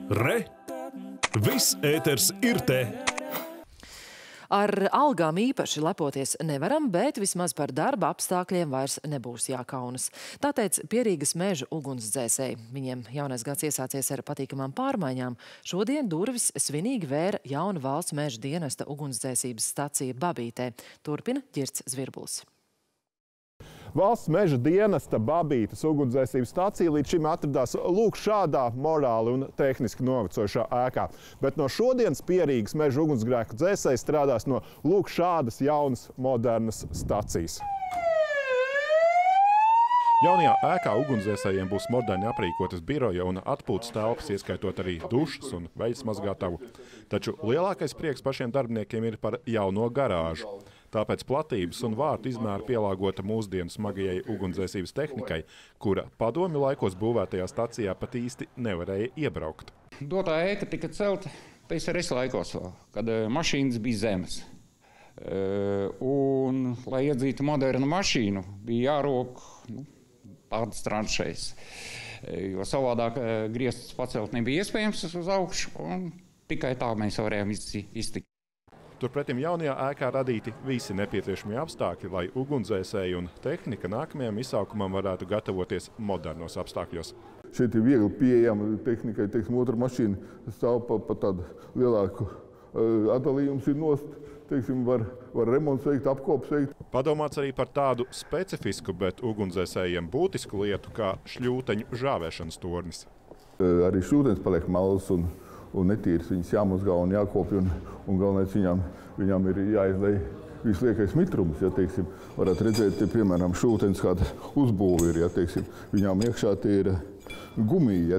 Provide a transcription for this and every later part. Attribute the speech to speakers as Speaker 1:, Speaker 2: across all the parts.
Speaker 1: Re! Viss ēters ir te!
Speaker 2: Ar algām īpaši lepoties nevaram, bet vismaz par darba apstākļiem vairs nebūs jākaunas. Tā teica Pierīgas meža ugunsdzēsēji. Viņiem jaunais gads iesācies ar patīkamām pārmaiņām. Šodien durvis svinīgi vēra jauna valsts meža dienesta ugunsdzēsības stacija Babītē. Turpina Ģirts Zvirbulis.
Speaker 3: Valsts meža dienesta Babītes ugunsdzēsības stacija līdz šim atradās lūk šādā morāli un tehniski novecojušā ēkā. Bet no šodienas Pierīgas meža ugunsgrēku dzēsēji strādās no lūk šādas jaunas, modernas stacijas.
Speaker 4: Jaunajā ēkā ugunsdzēsējiem būs moderni aprīkotas biroja un atpūtas telpas, ieskaitot arī dušas un veļas mazgātavu. Taču lielākais prieks pašiem darbiniekiem ir par jauno garāžu. Tāpēc platības un vārtu izmēra pielāgota mūsdienu smagajai ugunsdzēsības tehnikai, kura padomju laikos būvētajā stacijā pat īsti nevarēja iebraukt.
Speaker 5: Dotā ēka tika celta PSRS laikos vēl, kad mašīnas bija zemes. Un, lai iedzītu modernu mašīnu, bija jārok tādas tranšējas. Jo savādāk griestus pacelt nebija iespējams uz augšu, un tikai tā mēs varējām iztikt.
Speaker 4: Turpretim jaunajā ēkā radīti visi nepieciešamie apstākļi, lai ugunsdzēsēji un tehnika nākamajam izsaukumam varētu gatavoties modernos apstākļos.
Speaker 6: Šeit ir viegli pieejama tehnikai, otra mašīna stāv pa tādu lielāku atdalījums ir nost, var remonts veikt, apkops veikt.
Speaker 4: Padomāts arī par tādu specifisku, bet ugunsdzēsējiem būtisku lietu kā šļūteņu žāvēšanas tornis.
Speaker 6: Arī šļūtenis paliek malls un netīrs, viņas jāmazgā un jākopja, un galvenais viņām ir jāizlej visliekais mitrums, varētu redzēt, piemēram, šūtenis kāda uzbūve ir, viņām iekšā tie ir gumija,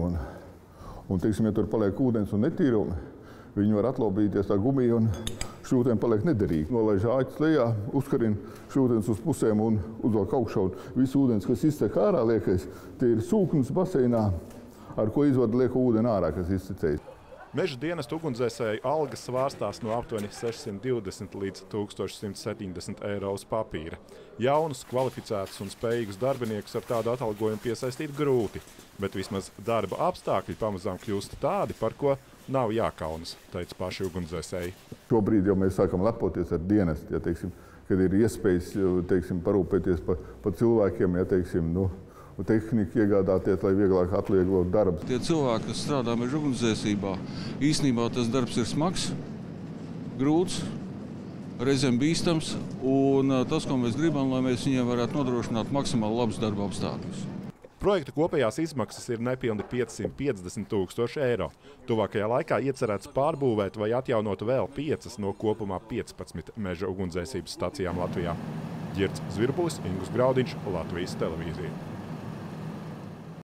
Speaker 6: un, ja tur paliek ūdens un netīra, viņi var atlobīties tā gumija un šūteni paliek nederīgi. Nolaiž āķis lejā, uzkarina šūtenis uz pusēm un uzvelk augšā, un visu ūdens, kas iztek ārā liekais, tie ir sūknis baseinā, ar ko izvada lieko ūdeni ārā, kas iztecējis.
Speaker 4: Meža dienesta ugunsdzēsēju algas svārstās no aptuveni 620 līdz 1170 eiro uz papīra. Jaunus, kvalificētus un spējīgus darbiniekus ar tādu atalgojumu piesaistīt grūti, bet vismaz darba apstākļi pamazām kļūst tādi, par ko nav jākaunas, teica paši ugunsdzēsēji.
Speaker 6: Šobrīd jau mēs sākam lepoties ar dienestu, kad ir iespējas parūpēties par cilvēkiem, tehniku iegādāties, lai vieglāk atvieglot darbu.
Speaker 7: Tie cilvēki, kas strādā meža ugunsdzēsībā, īstenībā tas darbs ir smags, grūts, reizēm bīstams, un tas, ko mēs gribam, lai mēs viņiem varētu nodrošināt maksimāli labus darba apstākļus.
Speaker 4: Projekta kopējās izmaksas ir nepilni 550 000 eiro. Tuvākajā laikā iecerēts pārbūvēt vai atjaunot vēl 5 no kopumā 15 meža ugunsdzēsības stacijām Latvijā. Ģirts Zvirbulis, Ingus Graudiņš, Latvijas televīzija.